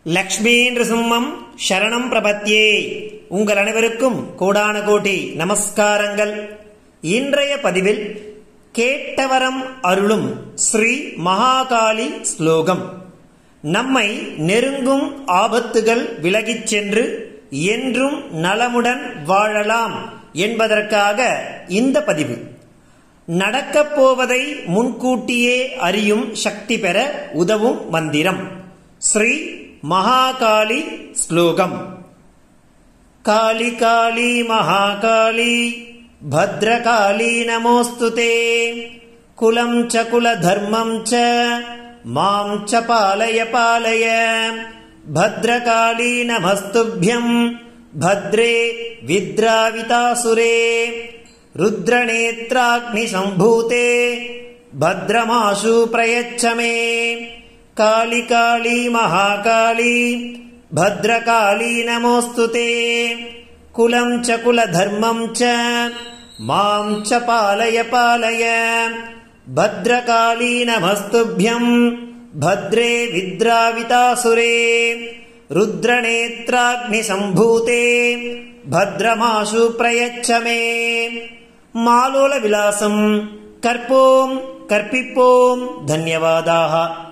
லக்ஷ்மீ நிருசிம்மம் சரணம் பிரபத்யே. உங்கள் அனைவருக்கும் கோடான கோடி நமஸ்காரங்கள். இன்றைய பதிவில் கேட்டவரம் அருளும் ஸ்ரீ மகாகாளி ஸ்லோகம். நம்மை நெருங்கும் ஆபத்துகள் விலகிச் சென்று என்றும் நலமுடன் வாழலாம் என்பதற்காக இந்த பதிவு. நடக்கப் போவதை முன்கூட்டியே அறியும் சக்தி பெற உதவும் மந்திரம் ஸ்ரீ மகாகாளி ஸ்லோகம். காளி காளி மகாகாளி பத்ரகாளி நமோஸ்துதே. குலம் ச குல தர்மம் ச மாம் ச பாலய பாலய. பத்ரகாளி நமஸ்துப்யம் பத்ரே வித்ராவிதாசுரே. ருத்ரநேத்ராக்னி சம்பூதே பத்ரமாசு பிரயச்ச மே. காளி காளி மகாகாளி பத்ரகாளி நமோஸ்துதே. குலம் ச குல தர்மம் ச மாம் ச பாலய பாலய. பத்ரகாளி நமஸ்துப்யம் பத்ரே வித்ராவிதாசுரே. ருத்ரநேத்ராக்னி சம்பூதே பத்ரமாசு பிரயச்ச மே. மாலோல விலாசம் கற்போம் கற்பிப்போம். தன்யவாதாः.